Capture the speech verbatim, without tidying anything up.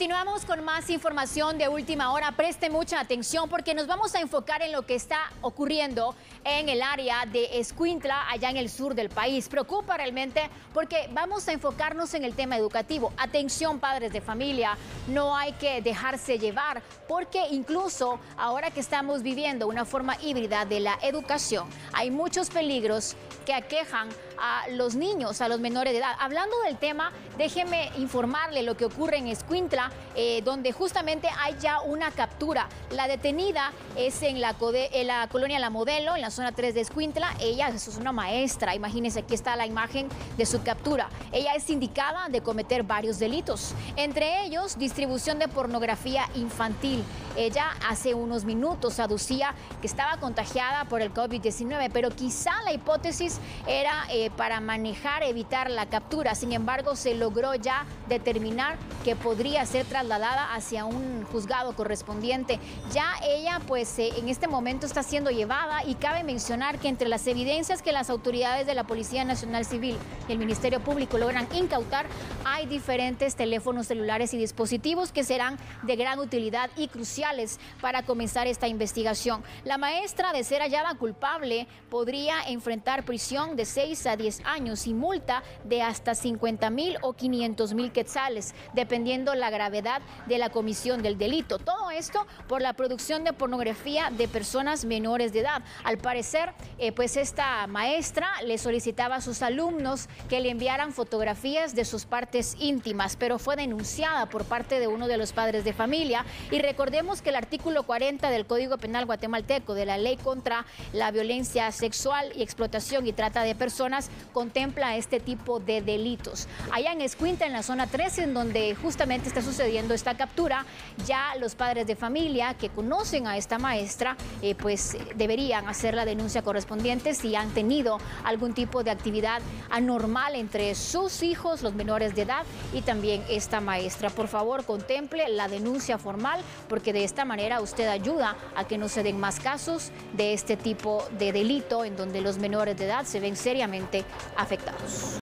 Continuamos con más información de última hora. Preste mucha atención porque nos vamos a enfocar en lo que está ocurriendo en el área de Escuintla, allá en el sur del país. Preocupa realmente porque vamos a enfocarnos en el tema educativo. Atención, padres de familia, no hay que dejarse llevar porque incluso ahora que estamos viviendo una forma híbrida de la educación, hay muchos peligros que aquejan a los niños, a los menores de edad. Hablando del tema, déjeme informarle lo que ocurre en Escuintla, eh, donde justamente hay ya una captura. La detenida es en la, en la colonia La Modelo, en la zona tres de Escuintla. Ella es una maestra, imagínense, aquí está la imagen de su captura. Ella es indicada de cometer varios delitos, entre ellos distribución de pornografía infantil. Ella hace unos minutos aducía que estaba contagiada por el COVID diecinueve, pero quizá la hipótesis era eh, para manejar, evitar la captura. Sin embargo, se logró ya determinar que podría ser trasladada hacia un juzgado correspondiente. Ya ella, pues, eh, en este momento está siendo llevada, y cabe mencionar que entre las evidencias que las autoridades de la Policía Nacional Civil y el Ministerio Público logran incautar, hay diferentes teléfonos celulares y dispositivos que serán de gran utilidad y cruciales para comenzar esta investigación. La maestra, de ser hallada culpable, podría enfrentar prisión de seis a diez años y multa de hasta cincuenta mil o quinientos mil quetzales, dependiendo la gravedad de la comisión del delito. Todo esto por la producción de pornografía de personas menores de edad. Al parecer, eh, pues esta maestra le solicitaba a sus alumnos que le enviaran fotografías de sus partes íntimas, pero fue denunciada por parte de uno de los padres de familia. Y recordemos que el artículo cuarenta del Código Penal guatemalteco, de la Ley contra la Violencia Sexual y Explotación y Trata de Personas, contempla este tipo de delitos. Allá en Escuintla, en la zona trece, en donde justamente está sucediendo esta captura, ya los padres de familia que conocen a esta maestra, eh, pues deberían hacer la denuncia correspondiente si han tenido algún tipo de actividad anormal entre sus hijos, los menores de edad, y también esta maestra. Por favor, contemple la denuncia formal, porque de esta manera usted ayuda a que no se den más casos de este tipo de delito en donde los menores de edad se ven seriamente afectados.